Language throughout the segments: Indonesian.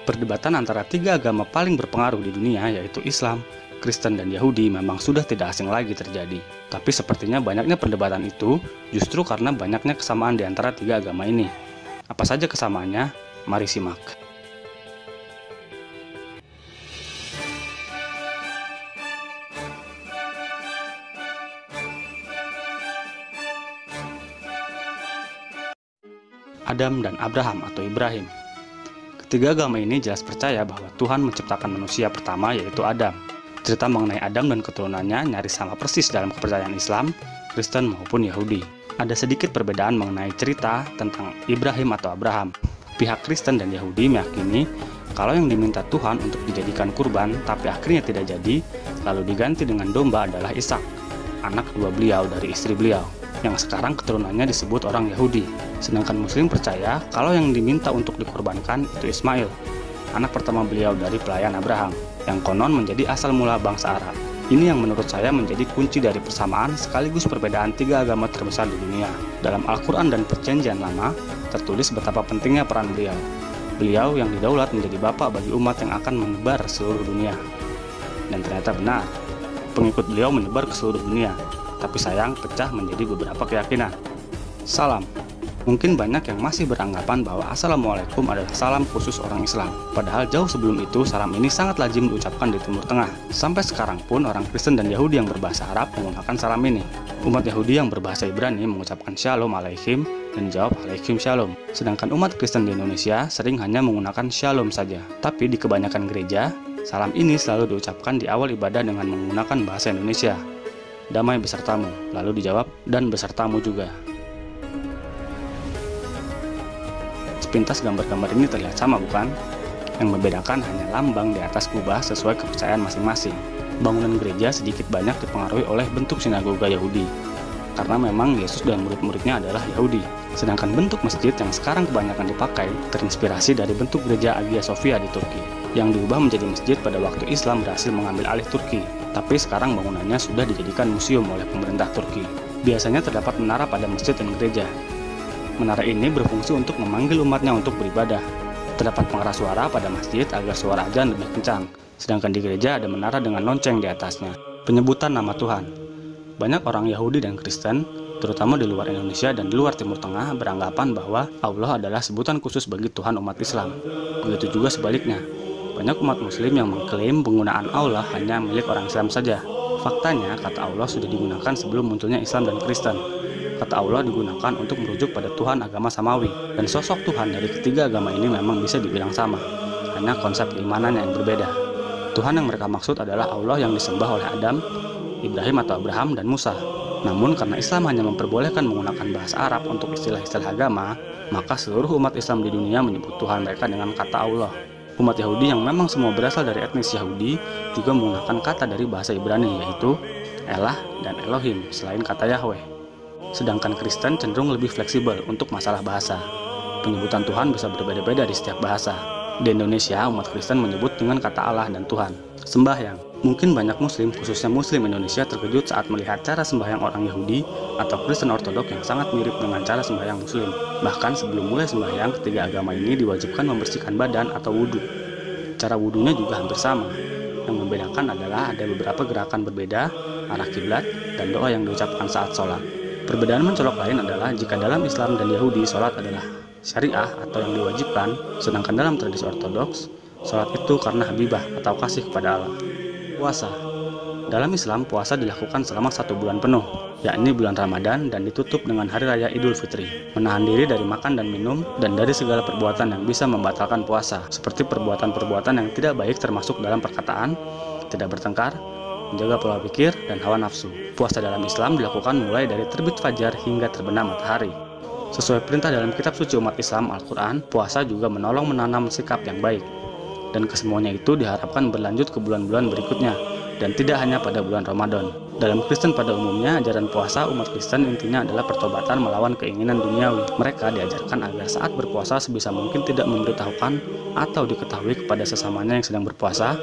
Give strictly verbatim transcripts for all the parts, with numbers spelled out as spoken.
Perdebatan antara tiga agama paling berpengaruh di dunia, yaitu Islam, Kristen, dan Yahudi, memang sudah tidak asing lagi terjadi. Tapi sepertinya banyaknya perdebatan itu justru karena banyaknya kesamaan di antara tiga agama ini. Apa saja kesamaannya? Mari simak. Adam dan Abraham atau Ibrahim. Ketiga agama ini jelas percaya bahwa Tuhan menciptakan manusia pertama, yaitu Adam. Cerita mengenai Adam dan keturunannya nyaris sama persis dalam kepercayaan Islam, Kristen maupun Yahudi. Ada sedikit perbedaan mengenai cerita tentang Ibrahim atau Abraham. Pihak Kristen dan Yahudi meyakini kalau yang diminta Tuhan untuk dijadikan kurban tapi akhirnya tidak jadi, lalu diganti dengan domba adalah Ishak, anak kedua beliau dari istri beliau, yang sekarang keturunannya disebut orang Yahudi. Sedangkan Muslim percaya kalau yang diminta untuk dikorbankan itu Ismail, anak pertama beliau dari pelayan Abraham, yang konon menjadi asal mula bangsa Arab. Ini yang menurut saya menjadi kunci dari persamaan sekaligus perbedaan tiga agama terbesar di dunia. Dalam Al-Quran dan Perjanjian Lama, tertulis betapa pentingnya peran beliau. Beliau yang didaulat menjadi bapak bagi umat yang akan menyebar seluruh dunia. Dan ternyata benar, pengikut beliau menyebar ke seluruh dunia, tapi sayang pecah menjadi beberapa keyakinan. Salam. Mungkin banyak yang masih beranggapan bahwa Assalamualaikum adalah salam khusus orang Islam. Padahal jauh sebelum itu salam ini sangat lazim diucapkan di Timur Tengah. Sampai sekarang pun orang Kristen dan Yahudi yang berbahasa Arab menggunakan salam ini. Umat Yahudi yang berbahasa Ibrani mengucapkan Shalom Aleichem dan jawab Aleichem Shalom. Sedangkan umat Kristen di Indonesia sering hanya menggunakan Shalom saja. Tapi di kebanyakan gereja, salam ini selalu diucapkan di awal ibadah dengan menggunakan bahasa Indonesia. Damai besertamu, lalu dijawab dan besertamu juga. Sepintas gambar-gambar ini terlihat sama, bukan? Yang membedakan hanya lambang di atas kubah sesuai kepercayaan masing-masing. Bangunan gereja sedikit banyak dipengaruhi oleh bentuk sinagoga Yahudi, karena memang Yesus dan murid-muridnya adalah Yahudi. Sedangkan bentuk masjid yang sekarang kebanyakan dipakai terinspirasi dari bentuk gereja Hagia Sophia di Turki, yang diubah menjadi masjid pada waktu Islam berhasil mengambil alih Turki. Tapi sekarang bangunannya sudah dijadikan museum oleh pemerintah Turki. Biasanya terdapat menara pada masjid dan gereja. Menara ini berfungsi untuk memanggil umatnya untuk beribadah. Terdapat pengeras suara pada masjid agar suara azan lebih kencang, sedangkan di gereja ada menara dengan lonceng di atasnya. Penyebutan nama Tuhan. Banyak orang Yahudi dan Kristen, terutama di luar Indonesia dan di luar Timur Tengah, beranggapan bahwa Allah adalah sebutan khusus bagi Tuhan umat Islam. Begitu juga sebaliknya. Banyak umat Muslim yang mengklaim penggunaan Allah hanya milik orang Islam saja. Faktanya, kata Allah sudah digunakan sebelum munculnya Islam dan Kristen. Kata Allah digunakan untuk merujuk pada Tuhan agama Samawi, dan sosok Tuhan dari ketiga agama ini memang bisa dibilang sama, hanya konsep keimanan yang berbeda. Tuhan yang mereka maksud adalah Allah yang disembah oleh Adam, Ibrahim atau Abraham, dan Musa. Namun karena Islam hanya memperbolehkan menggunakan bahasa Arab untuk istilah-istilah agama, maka seluruh umat Islam di dunia menyebut Tuhan mereka dengan kata Allah. Umat Yahudi yang memang semua berasal dari etnis Yahudi juga menggunakan kata dari bahasa Ibrani, yaitu Elah dan Elohim selain kata Yahweh. Sedangkan Kristen cenderung lebih fleksibel untuk masalah bahasa. Penyebutan Tuhan bisa berbeda-beda di setiap bahasa. Di Indonesia, umat Kristen menyebut dengan kata Allah dan Tuhan. Sembahyang. Mungkin banyak Muslim, khususnya Muslim Indonesia, terkejut saat melihat cara sembahyang orang Yahudi atau Kristen Ortodok yang sangat mirip dengan cara sembahyang Muslim. Bahkan sebelum mulai sembahyang, ketiga agama ini diwajibkan membersihkan badan atau wudhu. Cara wudhunya juga hampir sama. Yang membedakan adalah ada beberapa gerakan berbeda, arah kiblat, dan doa yang diucapkan saat sholat. Perbedaan mencolok lain adalah jika dalam Islam dan Yahudi sholat adalah syariah atau yang diwajibkan, sedangkan dalam tradisi Ortodoks, sholat itu karena habibah atau kasih kepada Allah. Puasa. Dalam Islam, puasa dilakukan selama satu bulan penuh, yakni bulan Ramadan, dan ditutup dengan Hari Raya Idul Fitri. Menahan diri dari makan dan minum, dan dari segala perbuatan yang bisa membatalkan puasa, seperti perbuatan-perbuatan yang tidak baik termasuk dalam perkataan, tidak bertengkar, menjaga pola pikir, dan hawa nafsu. Puasa dalam Islam dilakukan mulai dari terbit fajar hingga terbenam matahari. Sesuai perintah dalam kitab suci umat Islam Al-Quran, puasa juga menolong menanam sikap yang baik. Dan kesemuanya itu diharapkan berlanjut ke bulan-bulan berikutnya, dan tidak hanya pada bulan Ramadan. Dalam Kristen pada umumnya, ajaran puasa umat Kristen intinya adalah pertobatan melawan keinginan duniawi. Mereka diajarkan agar saat berpuasa sebisa mungkin tidak memberitahukan atau diketahui kepada sesamanya yang sedang berpuasa,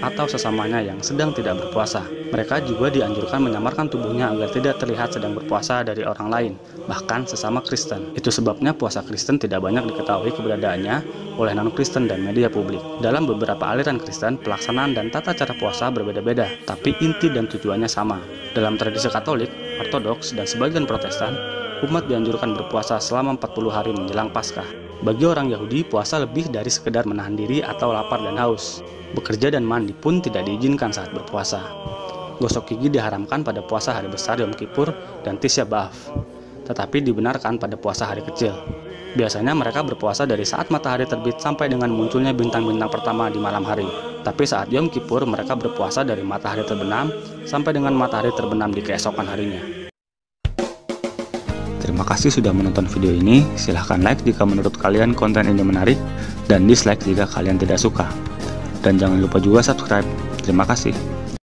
atau sesamanya yang sedang tidak berpuasa. Mereka juga dianjurkan menyamarkan tubuhnya agar tidak terlihat sedang berpuasa dari orang lain, bahkan sesama Kristen. Itu sebabnya puasa Kristen tidak banyak diketahui keberadaannya oleh non-Kristen dan media publik. Dalam beberapa aliran Kristen, pelaksanaan dan tata cara puasa berbeda-beda, tapi inti dan tujuannya sama. Dalam tradisi Katolik, Ortodoks, dan sebagian Protestan, umat dianjurkan berpuasa selama empat puluh hari menjelang Paskah. Bagi orang Yahudi, puasa lebih dari sekedar menahan diri atau lapar dan haus. Bekerja dan mandi pun tidak diizinkan saat berpuasa. Gosok gigi diharamkan pada puasa hari besar Yom Kippur dan Tisya B'Av, tetapi dibenarkan pada puasa hari kecil. Biasanya mereka berpuasa dari saat matahari terbit sampai dengan munculnya bintang-bintang pertama di malam hari. Tapi saat Yom Kippur, mereka berpuasa dari matahari terbenam sampai dengan matahari terbenam di keesokan harinya. Terima kasih sudah menonton video ini. Silahkan like jika menurut kalian konten ini menarik, dan dislike jika kalian tidak suka. Dan jangan lupa juga subscribe. Terima kasih.